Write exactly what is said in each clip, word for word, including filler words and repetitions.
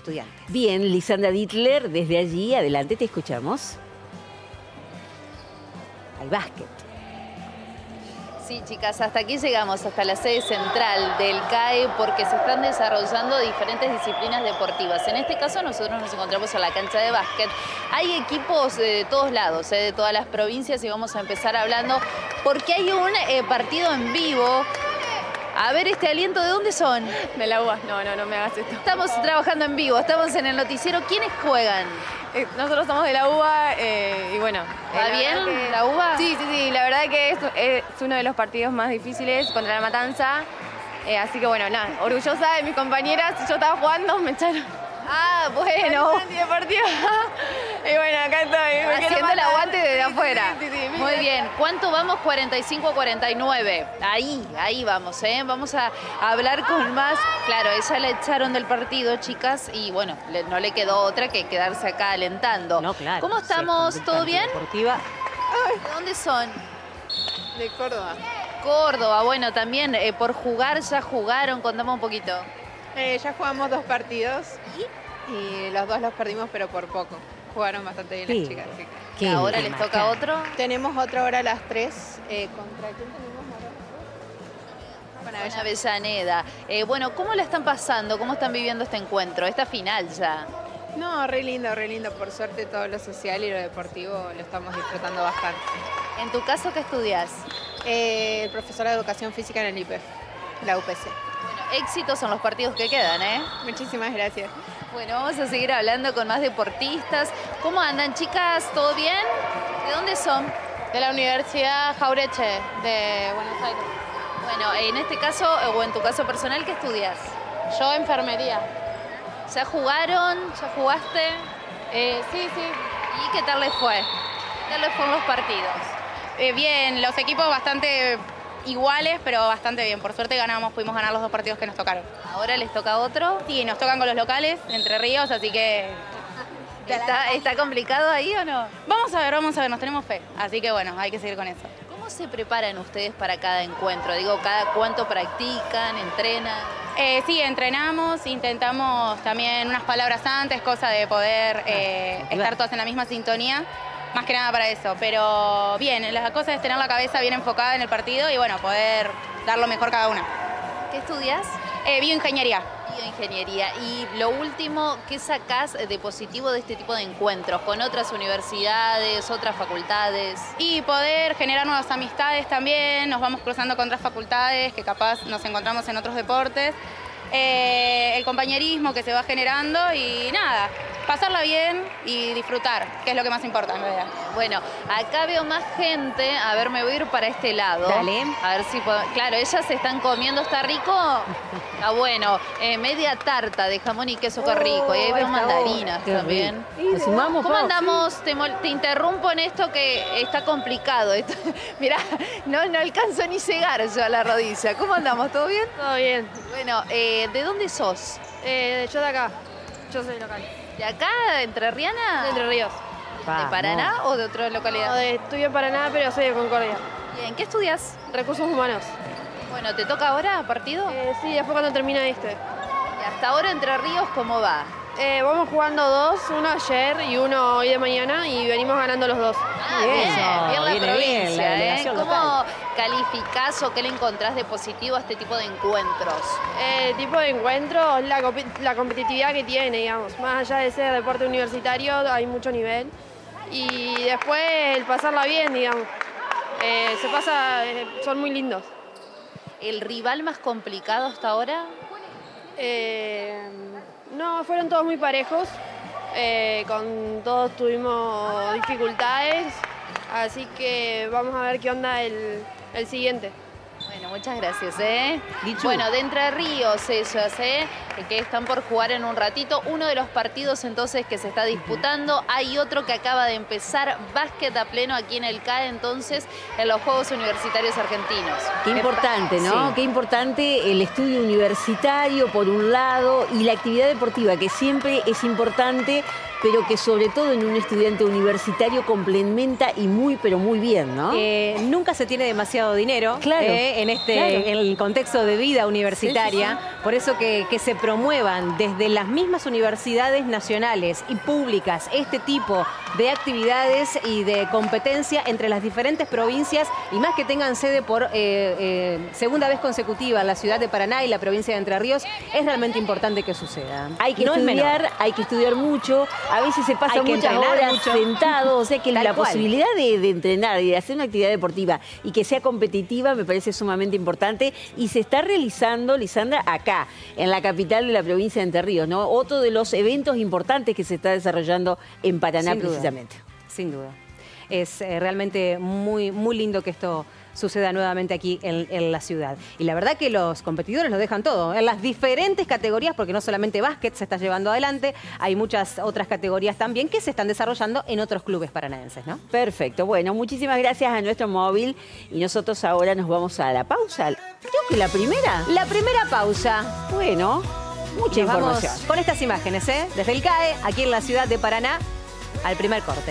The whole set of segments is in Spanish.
Estudiantes. Bien, Lisandra Dittler, desde allí, adelante, te escuchamos. Al básquet. Sí, chicas, hasta aquí llegamos, hasta la sede central del C A E, porque se están desarrollando diferentes disciplinas deportivas. En este caso nosotros nos encontramos en la cancha de básquet. Hay equipos de todos lados, eh, de todas las provincias, y vamos a empezar hablando porque hay un eh, partido en vivo. A ver, este aliento, ¿de dónde son? De la U A. No, no, no me hagas esto. Estamos trabajando en vivo, estamos en el noticiero. ¿Quiénes juegan? Eh, nosotros somos de la U A eh, y bueno. ¿Va eh, bien que... la U A? Sí, sí, sí. La verdad que es, es uno de los partidos más difíciles contra la Matanza. Eh, así que bueno, nada, orgullosa de mis compañeras. Yo estaba jugando, me echaron. Ah, bueno. Antideportivo. Y bueno, acá estoy. Haciendo el aguante desde afuera. Sí, sí, sí, muy bien. ¿Cuánto vamos? cuarenta y cinco a cuarenta y nueve. Ahí, ahí vamos, ¿eh? Vamos a hablar con más. Claro, ella la echaron del partido, chicas, y bueno, le, no le quedó otra que quedarse acá alentando. No, claro. ¿Cómo estamos? ¿Todo bien? Deportiva. ¿De dónde son? De Córdoba. Córdoba. Bueno, también eh, por jugar ya jugaron. Contame un poquito. Eh, ya jugamos dos partidos y los dos los perdimos, pero por poco. Jugaron bastante bien Sí. las chicas. Así que... Qué ¿Ahora les marca. toca otro? Tenemos otra hora a las tres. Eh, ¿Contra quién tenemos ahora? Con Con Avellaneda. Avellaneda. Eh, bueno, ¿cómo la están pasando? ¿Cómo están viviendo este encuentro? Esta final ya. No, re lindo, re lindo. Por suerte todo lo social y lo deportivo lo estamos disfrutando bastante. En tu caso, ¿qué estudias? Eh, el profesor de Educación Física en el I P E F, la U P C. Bueno, éxitos son los partidos que quedan, ¿eh? Muchísimas gracias. Bueno, vamos a seguir hablando con más deportistas. ¿Cómo andan, chicas? ¿Todo bien? ¿De dónde son? De la Universidad Jaureche, de Buenos Aires. Bueno, en este caso, o en tu caso personal, ¿qué estudias? Yo enfermería. ¿Ya jugaron? ¿Ya jugaste? Eh, sí, sí. ¿Y qué tal les fue? ¿Qué tal les fueron los partidos? Eh, bien, los equipos bastante iguales, pero bastante bien. Por suerte ganamos, pudimos ganar los dos partidos que nos tocaron. ¿Ahora les toca otro? Sí, nos tocan con los locales, Entre Ríos, así que ¿Está, está complicado ahí o no? vamos a ver, vamos a ver, nos tenemos fe. Así que bueno, hay que seguir con eso. ¿Cómo se preparan ustedes para cada encuentro? Digo, ¿cada cuánto practican, entrenan? Eh, sí, entrenamos, intentamos también unas palabras antes, cosa de poder eh, estar todas en la misma sintonía, más que nada para eso. Pero bien, la cosa es tener la cabeza bien enfocada en el partido y bueno, poder dar lo mejor cada una. ¿Qué estudias? Eh, bioingeniería. Bioingeniería. Y lo último, ¿qué sacás de positivo de este tipo de encuentros con otras universidades, otras facultades? Y poder generar nuevas amistades también, nos vamos cruzando con otras facultades que capaz nos encontramos en otros deportes. Eh, el compañerismo que se va generando y nada, pasarla bien y disfrutar, que es lo que más importa en realidad. Bueno, acá veo más gente. A ver, me voy a ir para este lado. Dale. A ver si puedo... Claro, ellas se están comiendo, ¿está rico? Está bueno. Eh, media tarta de jamón y queso, qué rico. Y ahí veo mandarinas Qué también. rico. ¿Nos sumamos, ¿Cómo Pau? andamos? Te, mol- te interrumpo en esto que está complicado. Esto- Mirá, no, no alcanzo ni llegar yo a la rodilla. ¿Cómo andamos? ¿Todo bien? Todo bien. Bueno, eh, ¿de dónde sos? Eh, yo de acá, yo soy local. ¿De acá, de entrerriana? De Entre Ríos. ¿De Vamos. Paraná o de otra No, localidad? de, estudio en Paraná, pero soy de Concordia. Bien, ¿qué estudias? Recursos humanos. Bueno, ¿te toca ahora partido? Eh, sí, después cuando termina este. Y hasta ahora Entre Ríos, ¿cómo va? Eh, vamos jugando dos, uno ayer y uno hoy de mañana y venimos ganando los dos. Ah, Bien, bien, eso, bien la viene provincia, bien, la ¿eh? delegación ¿Cómo local. calificás o qué le encontrás de positivo a este tipo de encuentros? Eh, tipo de encuentro, la, compi- la competitividad que tiene, digamos. Más allá de ser deporte universitario, hay mucho nivel. Y después el pasarla bien, digamos. Eh, se pasa, eh, son muy lindos. ¿El rival más complicado hasta ahora? Eh, no, fueron todos muy parejos. Eh, con todos tuvimos dificultades. Así que vamos a ver qué onda el, el siguiente. Bueno, muchas gracias, ¿eh? Lichu. Bueno, de Entre Ríos ellas, ¿eh? Que están por jugar en un ratito. Uno de los partidos entonces que se está disputando. Hay otro que acaba de empezar, básquet a pleno aquí en el C A E, entonces, en los Juegos Universitarios Argentinos. Qué importante, ¿no? Sí. Qué importante el estudio universitario, por un lado, y la actividad deportiva, que siempre es importante pero que sobre todo en un estudiante universitario complementa y muy, pero muy bien, ¿no? Eh, nunca se tiene demasiado dinero Claro, eh, en, este, claro. en el contexto de vida universitaria, Sí, sí, sí. por eso que, que se promuevan desde las mismas universidades nacionales y públicas este tipo de actividades y de competencia entre las diferentes provincias, y más que tengan sede por eh, eh, segunda vez consecutiva en la ciudad de Paraná y la provincia de Entre Ríos, es realmente importante que suceda. Hay que No es menor. estudiar, hay que estudiar mucho, a veces se pasa Hay que muchas entrenar horas mucho. sentado, o sea que Tal la cual. posibilidad de, de entrenar y de hacer una actividad deportiva y que sea competitiva me parece sumamente importante, y se está realizando, Lisandra, acá, en la capital de la provincia de Entre Ríos, ¿no? Otro de los eventos importantes que se está desarrollando en Paraná, Sin duda. precisamente. Sin duda. Es eh, realmente muy, muy lindo que esto suceda nuevamente aquí en, en la ciudad. Y la verdad que los competidores lo dejan todo, en las diferentes categorías, porque no solamente básquet se está llevando adelante, hay muchas otras categorías también que se están desarrollando en otros clubes paranaenses, ¿no? Perfecto. Bueno, muchísimas gracias a nuestro móvil, y nosotros ahora nos vamos a la pausa. Creo que la primera. La primera pausa. Bueno, mucha Nos vamos información. con estas imágenes, ¿eh? Desde el C A E, aquí en la ciudad de Paraná, al primer corte.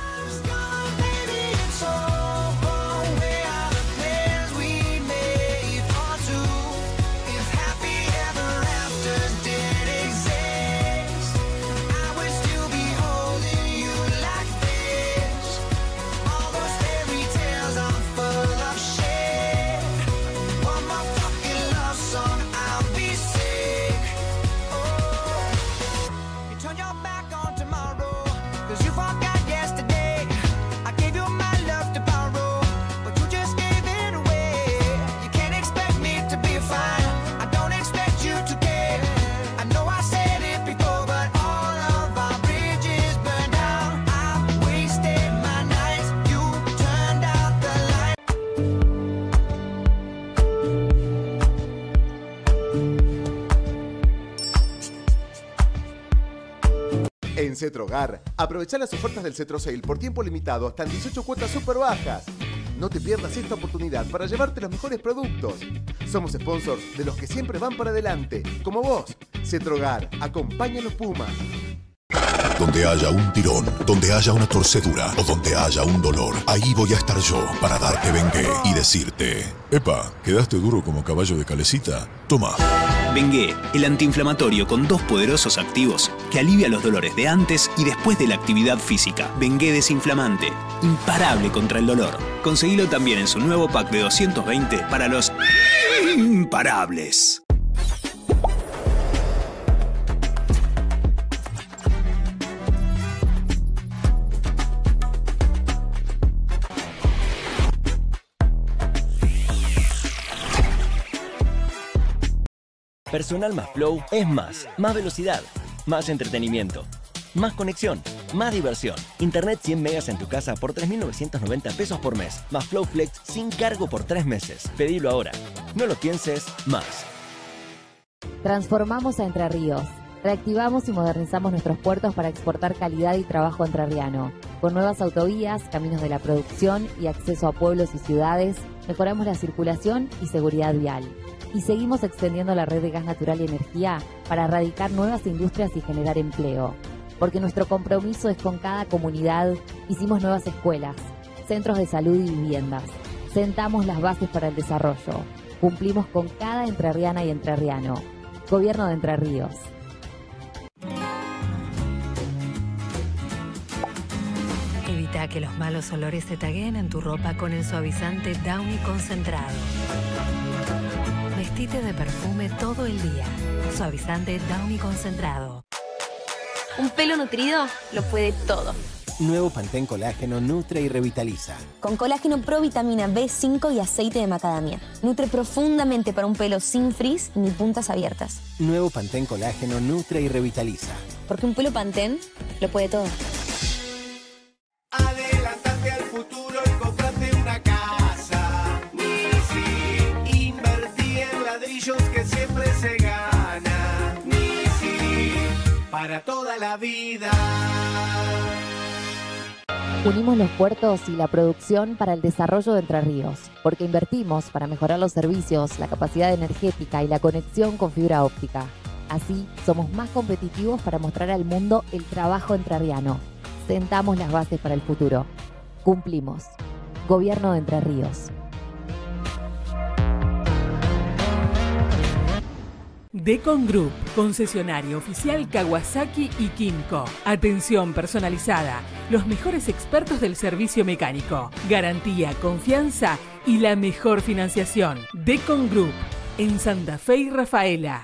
En Cetrogar, aprovecha las ofertas del Cetro Sale por tiempo limitado hasta en dieciocho cuotas súper bajas. No te pierdas esta oportunidad para llevarte los mejores productos. Somos sponsors de los que siempre van para adelante, como vos. Cetrogar, acompaña a los Pumas. Donde haya un tirón, donde haya una torcedura o donde haya un dolor, ahí voy a estar yo para darte Bengué y decirte: epa, ¿quedaste duro como caballo de calecita? Toma. Bengué, el antiinflamatorio con dos poderosos activos que alivia los dolores de antes y después de la actividad física. Bengué desinflamante, imparable contra el dolor. Conseguilo también en su nuevo pack de doscientos veinte para los imparables. Personal más Flow es más, más velocidad, más entretenimiento, más conexión, más diversión. Internet cien megas en tu casa por tres mil novecientos noventa pesos por mes, más Flow Flex sin cargo por tres meses. Pedilo ahora. No lo pienses más. Transformamos a Entre Ríos. Reactivamos y modernizamos nuestros puertos para exportar calidad y trabajo entrerriano. Con nuevas autovías, caminos de la producción y acceso a pueblos y ciudades, mejoramos la circulación y seguridad vial. Y seguimos extendiendo la red de gas natural y energía para erradicar nuevas industrias y generar empleo. Porque nuestro compromiso es con cada comunidad. Hicimos nuevas escuelas, centros de salud y viviendas. Sentamos las bases para el desarrollo. Cumplimos con cada entrerriana y entrerriano. Gobierno de Entre Ríos. Evita que los malos olores se tagueen en tu ropa con el suavizante Downy concentrado. Vestite de perfume todo el día. Suavizante Downy concentrado. Un pelo nutrido lo puede todo. Nuevo Pantén Colágeno nutre y revitaliza. Con colágeno pro, vitamina B cinco y aceite de macadamia. Nutre profundamente para un pelo sin frizz ni puntas abiertas. Nuevo Pantén Colágeno nutre y revitaliza. Porque un pelo Pantén lo puede todo. Adelantate al futuro y comprate una casa. Nisi, invertí en ladrillos que siempre se gana. Nisi, para toda la vida. Unimos los puertos y la producción para el desarrollo de Entre Ríos, porque invertimos para mejorar los servicios, la capacidad energética y la conexión con fibra óptica. Así, somos más competitivos para mostrar al mundo el trabajo entrerriano. Sentamos las bases para el futuro. Cumplimos. Gobierno de Entre Ríos. Decon Group, concesionario oficial Kawasaki y Kinko. Atención personalizada, los mejores expertos del servicio mecánico, garantía, confianza y la mejor financiación. Decon Group, en Santa Fe y Rafaela.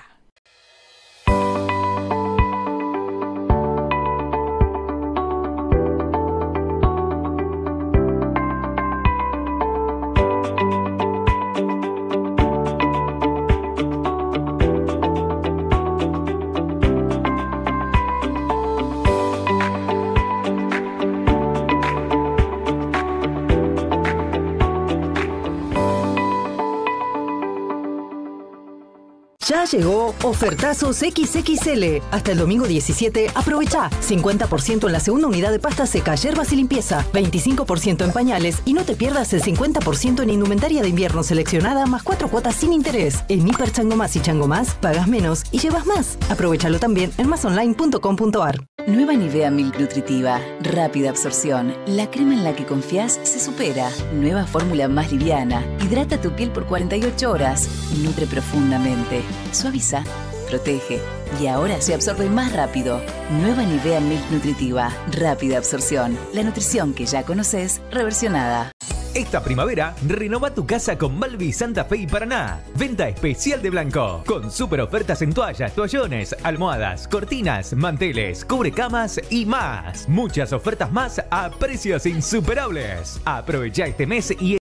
Ya llegó Ofertazos equis equis ele. Hasta el domingo diecisiete, aprovecha cincuenta por ciento en la segunda unidad de pasta seca, hierbas y limpieza, veinticinco por ciento en pañales y no te pierdas el cincuenta por ciento en indumentaria de invierno seleccionada más cuatro cuotas sin interés. En Hiper Chango Más y Chango Más, pagas menos y llevas más. Aprovechalo también en más online punto com punto ar. Nueva Nivea Milk Nutritiva. Rápida absorción. La crema en la que confías se supera. Nueva fórmula más liviana. Hidrata tu piel por cuarenta y ocho horas. Nutre profundamente. Suaviza. Protege. Y ahora se absorbe más rápido. Nueva Nivea Milk Nutritiva. Rápida absorción. La nutrición que ya conoces, reversionada. Esta primavera, renova tu casa con Malvi Santa Fe y Paraná. Venta especial de blanco. Con super ofertas en toallas, toallones, almohadas, cortinas, manteles, cubrecamas y más. Muchas ofertas más a precios insuperables. Aprovecha este mes y